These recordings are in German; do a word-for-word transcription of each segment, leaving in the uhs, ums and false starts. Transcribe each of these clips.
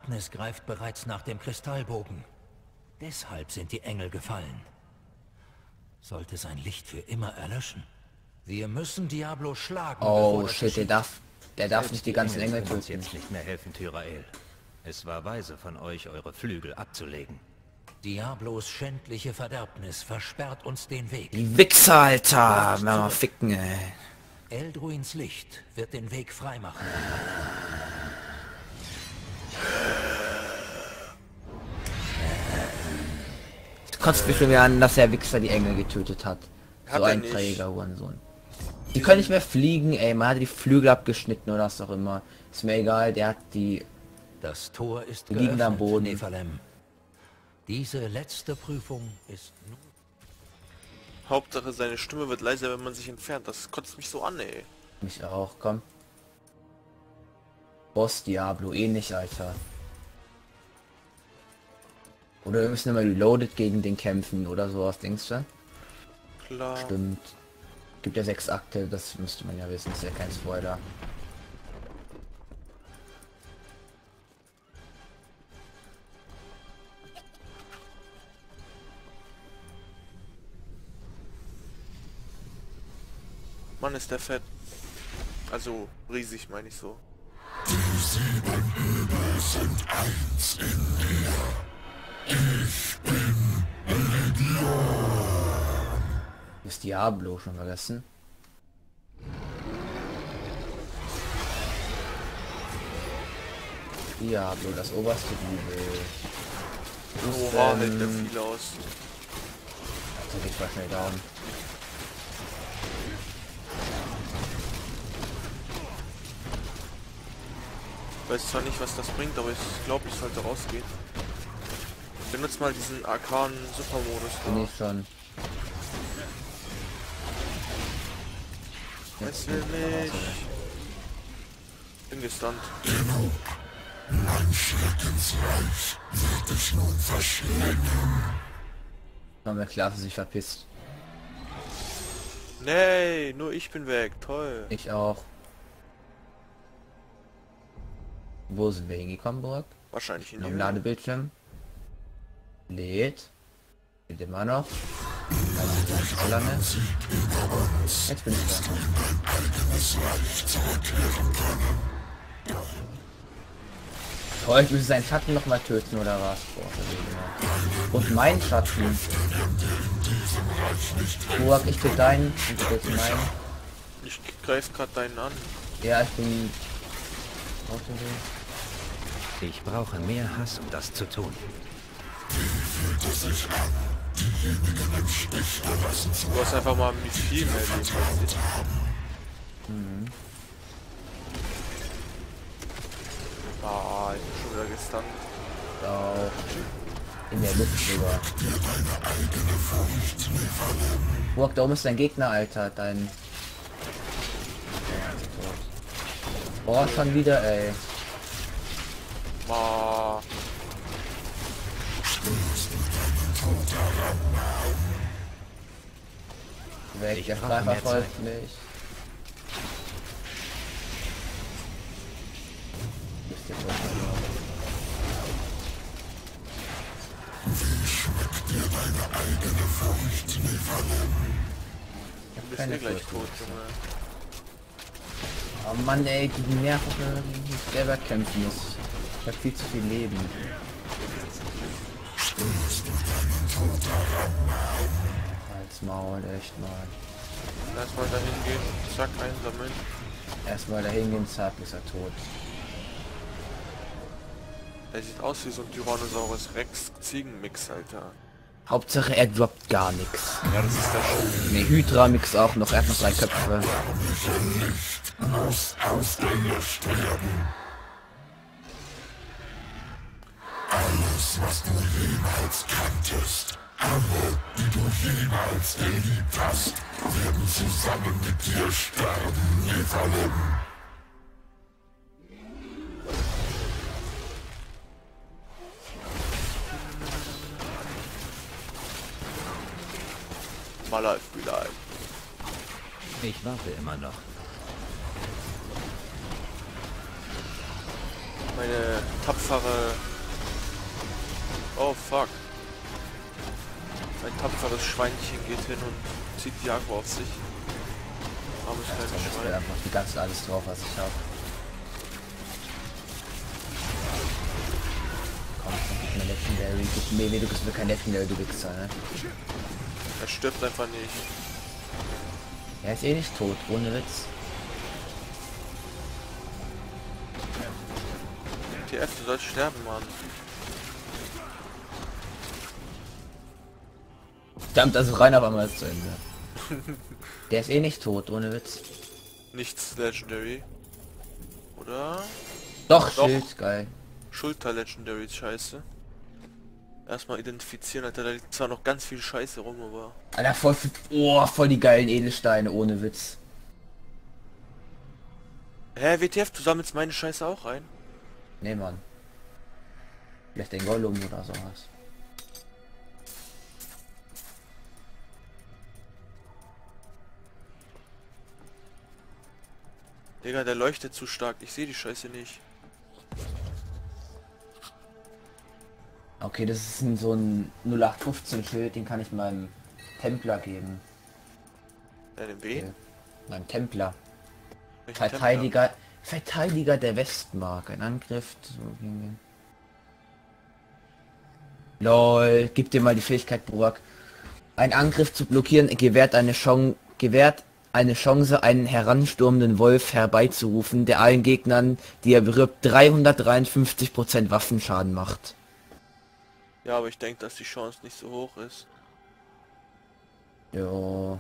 Es greift bereits nach dem Kristallbogen. Deshalb sind die Engel gefallen. Sollte sein Licht für immer erlöschen. Wir müssen Diablo schlagen. Oh shit, der darf, der darf Selbst nicht die ganzen Engel können uns töten. jetzt nicht mehr helfen, Tyrael. Es war weise von euch, eure Flügel abzulegen. Diablos schändliche Verderbnis versperrt uns den Weg. Die Wichser, Alter! Mal ficken, ey. Elduins Licht wird den Weg freimachen. Du kannst mich schon wieder an, dass der Wichser die Engel getötet hat. Hat So er ein nicht. Träger, Hurensohn. Die können nicht mehr fliegen, ey. Man hat die Flügel abgeschnitten oder was auch immer. Ist mir egal, der hat die... Das Tor ist Wir liegen am geöffnet, Boden. Nephalem. Diese letzte Prüfung ist nun... Hauptsache seine Stimme wird leiser, wenn man sich entfernt. Das kotzt mich so an, ey. Mich auch, komm. Boss Diablo, ähnlich, Alter. Oder wir müssen immer reloaded gegen den kämpfen oder sowas, denkst du? Klar. Stimmt. Gibt ja sechs Akte, das müsste man ja wissen, ist ja kein Spoiler. Mann, ist der fett. Also, riesig meine ich so. Ist Diablo schon vergessen? Diablo, das oberste Übel. Ist, Oha, hält der ähm, viel aus. Also geht mal schnell down. Ich weiß zwar nicht, was das bringt, aber ich glaube, ich sollte rausgehen. Benutzt mal diesen arkanen Supermodus. Bin ich schon. Es will nicht. Bin gestunt. Haben wir Klasse sich verpisst. Nee, nur ich bin weg. Toll. Ich auch. Wo sind wir hingekommen, Burg? Wahrscheinlich in Noch die im Höhe. Ladebildschirm. Lädt. Lädt immer noch. Also nicht so lange. Jetzt bin ich da. Toll, ich muss seinen Schatten noch mal töten oder was? Boah, genau. Und mein Schatten. Burg, ich töte deinen und du tötest meinen. Ich greif gerade deinen an. Ja, ich bin... auf dem Weg. Ich brauche mehr Hass, um das zu tun. Du hast einfach mal viel mehr Leben als ich. Mhm. Ah, ich bin schon wieder gestunt. Auch in der Luft sogar. Burg, da oben ist dein Gegner, Alter. Dein... Boah, schon wieder, ey. Ah, Weg, Ich der brauche Schleifer mehr folgt mich. Ist der Burg verloren. du bist Keine eh gleich Furcht, tot, Junge. Oh Mann, ey, die nerven, wenn ich selber kämpfen muss. Ich hab viel zu viel Leben. Als Maul, echt mal. Erstmal dahin gehen, zack, einsammeln. Erstmal dahin gehen, zack, ist er tot. Der sieht aus wie so ein Tyrannosaurus Rex Ziegenmix, Alter. Hauptsache er droppt gar nichts. Ja, das ist der Shit. Ne, Hydra Mix auch noch, er hat noch drei Köpfe. My life be life. Ich warte immer noch. Meine tapfere... Oh fuck. Mein tapferes Schweinchen geht hin und zieht die Aqua auf sich. Armes Ja, kleines ich will Schwein. einfach die ganze alles drauf, was ich habe. Komm, gib mir Legendary. Gib mir, du bist mir kein Legendary, du Wichser, ne? Er stirbt einfach nicht. Er ist eh nicht tot, ohne Witz. T F, du sollst sterben, Mann. Verdammt, also rein auf einmal ist zu Ende. Der ist eh nicht tot, ohne Witz. Nichts Legendary. Oder? Doch, Doch. Schild, geil. Schulter Legendary, scheiße. Erstmal identifizieren, Alter, da liegt zwar noch ganz viel Scheiße rum, aber... Alter, voll, oh, voll die geilen Edelsteine, ohne Witz. Hä, W T F, du sammelst meine Scheiße auch ein? Nee, Mann. Vielleicht den Gollum oder sowas. Digga, der leuchtet zu stark, ich sehe die Scheiße nicht. Okay, das ist ein, so ein null acht fünfzehn Schild, den kann ich meinem Templer geben. Ja, den W? Okay. Meinem Templer. Welchen Verteidiger, Verteidiger der Westmark. Ein Angriff. So gegen den. Lol, gib dir mal die Fähigkeit, Burak. Ein Angriff zu blockieren gewährt eine Chance, gewährt eine Chance, einen heranstürmenden Wolf herbeizurufen, der allen Gegnern, die er berührt, dreihundertdreiundfünfzig Prozent Waffenschaden macht. Ja, aber ich denke, dass die Chance nicht so hoch ist. Jo.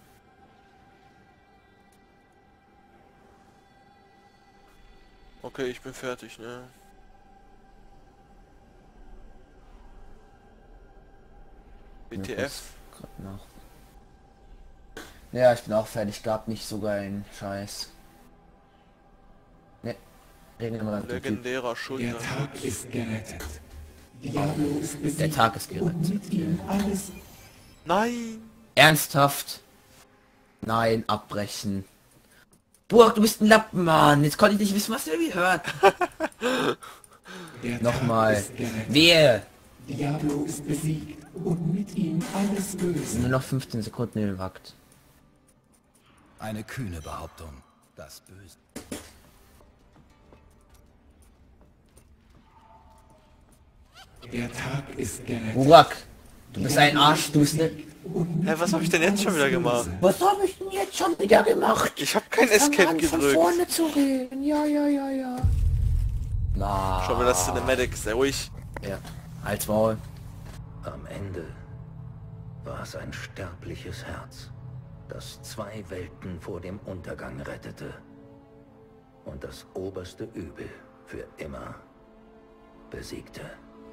Okay, ich bin fertig, ne? W T F? Grad noch. Ja, ich bin auch fertig. Gab nicht so geilen Scheiß. Ne. Reden wir mal mit dem Typ. Legendärer Schulter. Der Tag ist gerettet. Diablo ist besiegt. Der Tag ist Und gerettet. mit ihm alles. Nein! Ernsthaft? Nein, abbrechen. Burg, du bist ein Lappen, Mann. Jetzt konnte ich nicht wissen, was ihr irgendwie hört. Der Tag Nochmal. ist gerettet. Wehe. Diablo ist besiegt. Und mit ihm alles Böse. Nur noch fünfzehn Sekunden im Wakt. Eine kühne Behauptung. Das Böse. Der Tag ist gerettet. Burak, du bist ein Arsch, du bist ne... Und Hä, was habe ich denn jetzt schon wieder gemacht? Was habe ich denn jetzt schon wieder gemacht? Ich habe kein Fang Escape an, von gedrückt. vorne zu reden. Ja, ja, ja, ja. Na. Schau mal, das Cinematic, sehr ruhig. Ja, halt's Maul. Am Ende war es ein sterbliches Herz, das zwei Welten vor dem Untergang rettete und das oberste Übel für immer besiegte.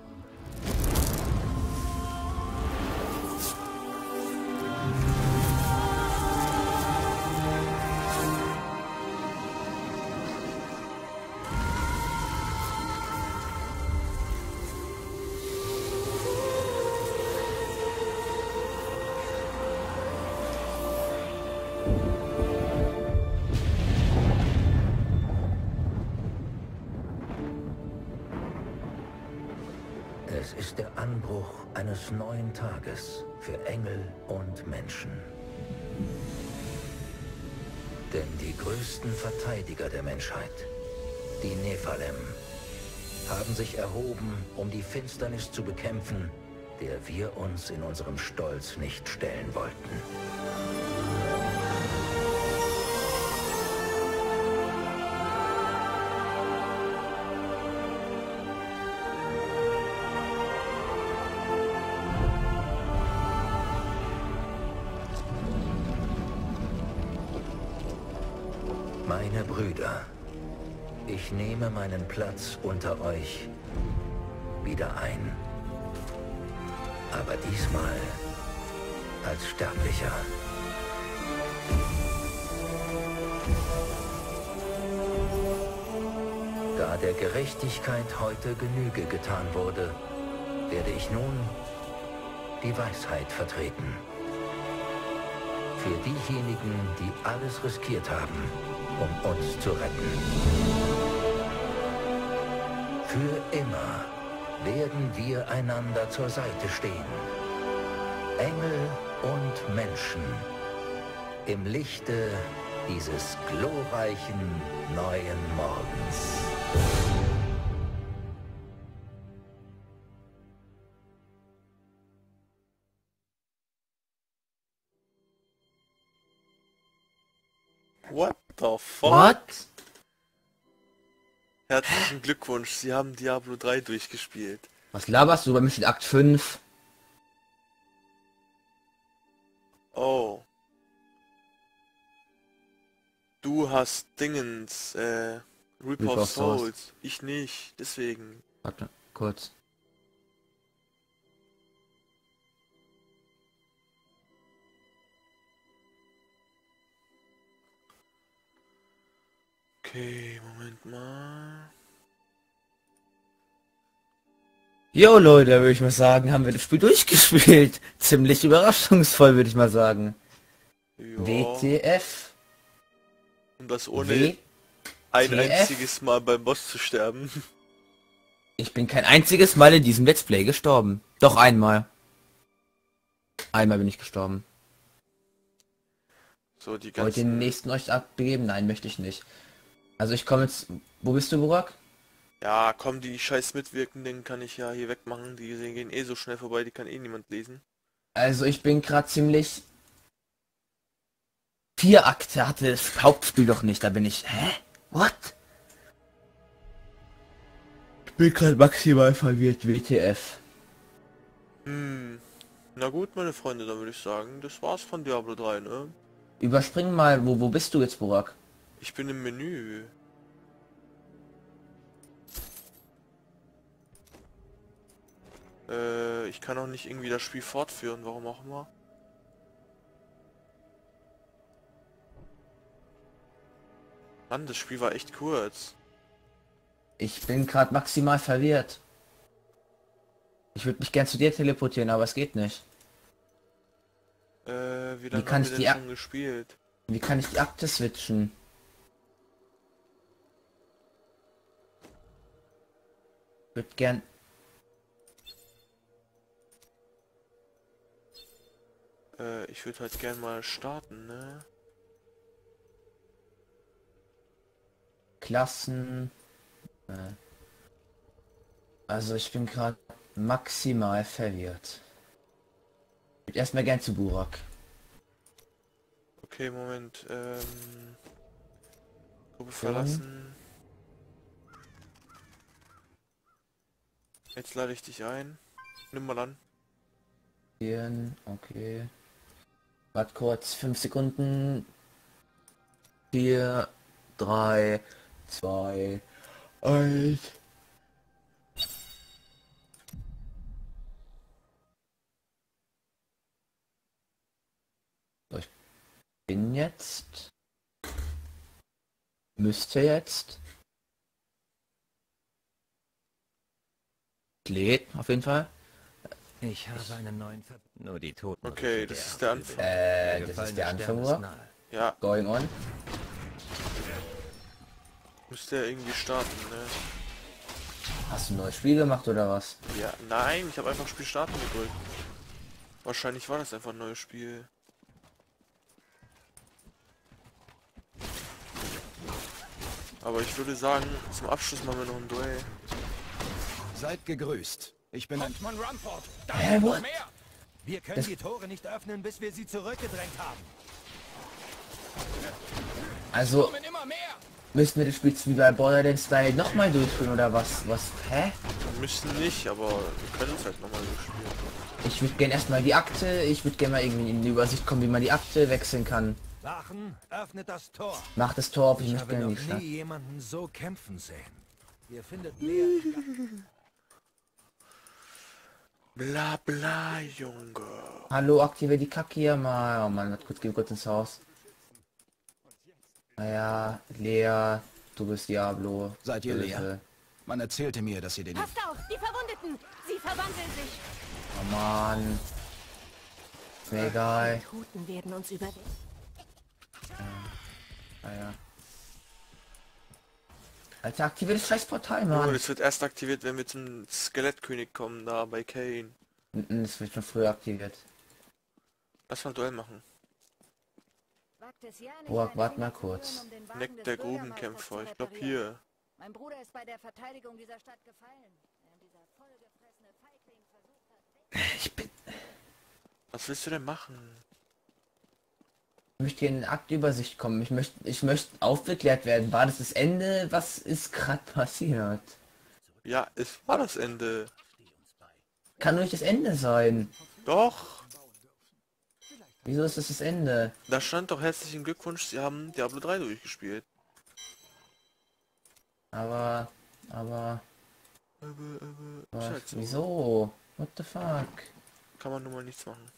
Es ist der Anbruch eines neuen Tages für Engel und Menschen. Denn die größten Verteidiger der Menschheit, die Nephalem, haben sich erhoben, um die Finsternis zu bekämpfen, der wir uns in unserem Stolz nicht stellen wollten. Meine Brüder, ich nehme meinen Platz unter euch wieder ein. Aber diesmal als Sterblicher. Da der Gerechtigkeit heute Genüge getan wurde, werde ich nun die Weisheit vertreten. Für diejenigen, die alles riskiert haben, um uns zu retten. Für immer werden wir einander zur Seite stehen. Engel und Menschen. Im Lichte dieses glorreichen neuen Morgens. What the fuck? What? Herzlichen Glückwunsch, Sie haben Diablo drei durchgespielt. Was laberst du? Bei mir steht Akt fünf. Oh. Du hast Dingens, äh, Reap Reap of of Souls. Souls. Ich nicht, deswegen. Warte, kurz. Okay, Moment mal. Jo Leute, würde ich mal sagen, haben wir das Spiel durchgespielt. Ziemlich überraschungsvoll, würde ich mal sagen. Ja. W T F. Und das ohne W ein T F? einziges Mal beim Boss zu sterben. Ich bin kein einziges Mal in diesem Let's Play gestorben. Doch einmal. Einmal bin ich gestorben. So, die Wollt ihr den ganzen... nächsten euch abgeben? Nein, möchte ich nicht. Also ich komme jetzt... Wo bist du, Burak? Ja, komm, die scheiß Mitwirkenden kann ich ja hier wegmachen. Die gehen eh so schnell vorbei, die kann eh niemand lesen. Also ich bin gerade ziemlich... Vier Akte hatte das Hauptspiel doch nicht. Da bin ich... Hä? What? Ich bin gerade maximal verwirrt, W T F. Hm. Na gut, meine Freunde, dann würde ich sagen, das war's von Diablo drei, ne? Überspring mal, wo, wo bist du jetzt, Burak? Ich bin im Menü. Äh, ich kann auch nicht irgendwie das Spiel fortführen, warum auch immer. Mann, das Spiel war echt kurz. Ich bin gerade maximal verwirrt. Ich würde mich gern zu dir teleportieren, aber es geht nicht. Äh, wie lange kann haben ich wir die denn Ak- schon gespielt? Wie kann ich die Akte switchen? Ich würde gern... Äh, ich würde halt gern mal starten, ne? Klassen... Äh. Also ich bin gerade maximal verwirrt. Ich würde erstmal gern zu Burak. Okay, Moment, ähm... Gruppe verlassen. Jetzt lade ich dich ein. Nimm mal an. Gehen, okay. Warte kurz, fünf Sekunden. Vier, drei, zwei, eins. So, ich bin jetzt. Müsste jetzt. Lädt auf jeden Fall. Ich habe einen neuen Ver Nur die Toten. Okay, riechen das der ist der Übel. Anfang. Äh, Der das ist gefallene der Stern Anfang, ist oder? nahe. Ja, Going on. müsste ja irgendwie starten, ne? Hast du ein neues Spiel gemacht oder was? Ja, nein, ich habe einfach Spiel starten gedrückt. Wahrscheinlich war das einfach ein neues Spiel. Aber ich würde sagen, zum Abschluss machen wir noch ein Duell. Seid gegrüßt. Ich bin ein... Hauptmann Rumford, da Hä, ist noch what? mehr! Wir können Das- die Tore nicht öffnen, bis wir sie zurückgedrängt haben. Also Kommen immer mehr! müssen wir das Spiel wie bei Borderlands Style nochmal durchführen oder was? Was? Hä? Wir müssen nicht, aber wir können es halt nochmal so spielen. Ich würde gerne erstmal die Akte, ich würde gerne mal irgendwie in die Übersicht kommen, wie man die Akte wechseln kann. Wachen, öffnet das Tor. Mach das Tor auf, ich Ich möchte habe gerne noch in die Stadt. nie jemanden so kämpfen sehen. Ihr findet mehr... Bla bla, Junge. Hallo, aktiviere die Kacke hier mal. Oh Mann, warte kurz, geh kurz ins Haus. Naja, Lea, du bist Diablo. Seid ihr Lea? Böse. Man erzählte mir, dass ihr den... Passt auf, die Verwundeten! Sie verwandeln sich! Oh Mann. Ist mir egal. Die Toten werden uns überwinden. Naja. Alter, aktiviert das scheiß Portal, Junge, Mann. das wird erst aktiviert, wenn wir zum Skelettkönig kommen, da bei Kane. Mm, Das wird schon früher aktiviert. Lass mal ein Duell machen. Boah, warte mal kurz. Neck der Grubenkämpfer, ich glaube hier. Mein Bruder ist bei der Verteidigung dieser Stadt gefallen, während dieser vollgefressene Feigling versucht hat... Ich bin... Was willst du denn machen? Ich möchte hier in eine Aktübersicht kommen. Ich möchte, ich möchte aufgeklärt werden. War das das Ende? Was ist gerade passiert? Ja, es war das Ende. Kann nur nicht das Ende sein. Doch. Wieso ist das das Ende? Da stand doch herzlichen Glückwunsch, Sie haben Diablo drei durchgespielt. Aber... Aber... Aber, aber, aber ist halt so. wieso? What the fuck? Kann man nun mal nichts machen.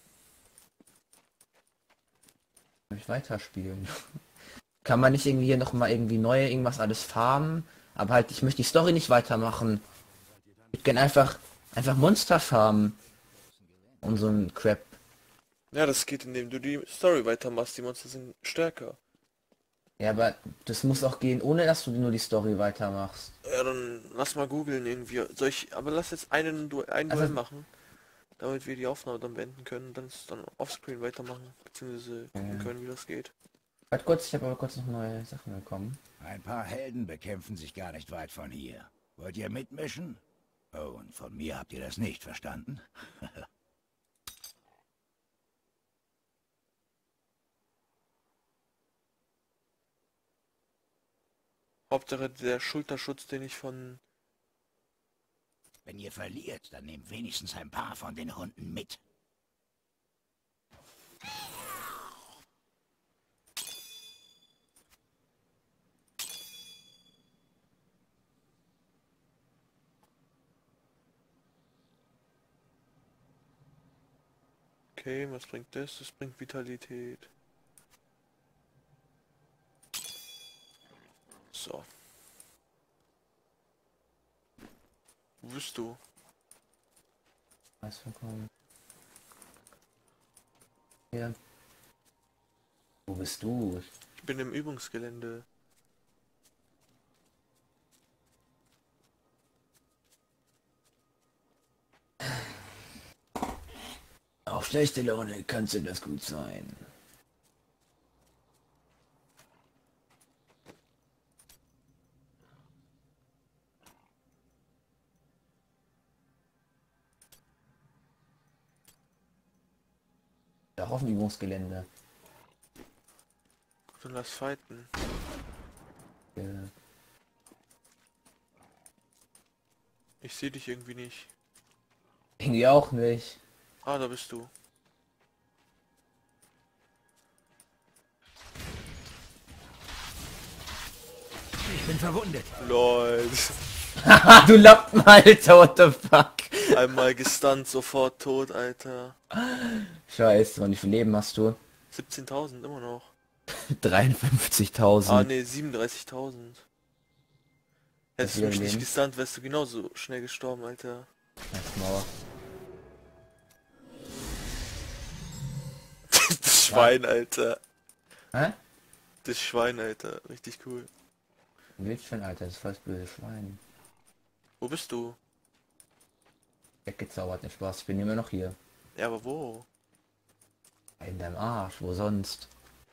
Soll ich weiterspielen? Kann man nicht irgendwie hier noch mal irgendwie neue irgendwas alles farmen? Aber halt, ich möchte die Story nicht weitermachen. Ich kann einfach einfach Monster farmen. Und so ein Crap. Ja, das geht, indem du die Story weitermachst. Die Monster sind stärker. Ja, aber das muss auch gehen, ohne dass du nur die Story weitermachst. Ja, dann lass mal googeln irgendwie. Soll ich, aber lass jetzt einen du ein Also- Duell machen, damit wir die Aufnahme dann beenden können und dann ist dann offscreen weitermachen, beziehungsweise gucken Ja. können, wie das geht. Warte kurz, ich habe aber kurz noch neue Sachen bekommen. Ein paar Helden bekämpfen sich gar nicht weit von hier. Wollt ihr mitmischen? Oh, und von mir habt ihr das nicht verstanden? Hauptsache der Schulterschutz, den ich von... Wenn ihr verliert, dann nehmt wenigstens ein paar von den Hunden mit. Okay, was bringt das? Das bringt Vitalität. So. Wo bist du? Was bekommen? Ja. Wo bist du? Ich bin im Übungsgelände. Auf schlechte Laune kannst du das gut sein. Da auf dem Übungsgelände. Dann lass fighten. Ja. Ich sehe dich irgendwie nicht. Irgendwie auch nicht. Ah, da bist du. Ich bin verwundet. Lol. Haha, du Lappen, Alter, what the fuck? Einmal gestunt, sofort tot, Alter. Scheiße, und wie viel Leben hast du? siebzehntausend immer noch. dreiundfünfzigtausend. Ah ne, siebenunddreißigtausend. Hättest du wieder mich nicht Leben? gestunt, wärst du genauso schnell gestorben, Alter. Als Mauer. Das Schwein, Alter. Hä? Das Schwein, Alter. Richtig cool. Wildschwein, Alter, das ist voll das böse Schwein. Wo bist du? Weggezaubert, nicht Spaß, ich bin immer noch hier. Ja, aber wo? In deinem Arsch, wo sonst?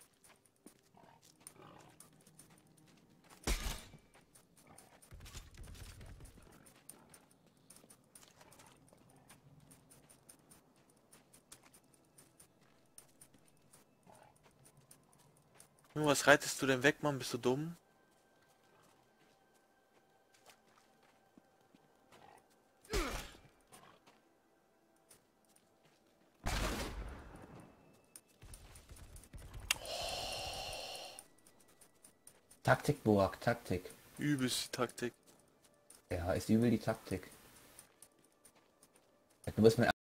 Nur was reitest du denn weg, Mann? Bist du dumm? Taktik, Boak, Taktik. Übelst die Taktik. Ja, ist übel die Taktik. Du wirst mein